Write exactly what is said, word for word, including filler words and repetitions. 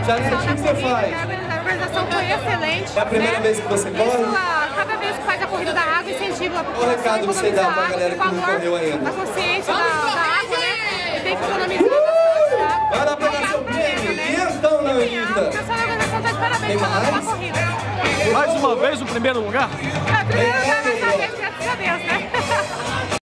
Jalisca, o que você faz? A organização foi excelente. É a primeira né? vez que você corre? Isso, a, cada vez que faz a corrida da água, incentiva a Qual população. recado você dá pra galera que não correu ainda? A consciência da, da água, né? Tem que economizar bastante, tá? Vai lá pegar seu prêmio. E então, O Anitta? pessoal da organização tá de parabéns pela pela corrida. Mais uma vez o primeiro lugar? É, primeiro lugar, mais uma vez, graças a Deus, né?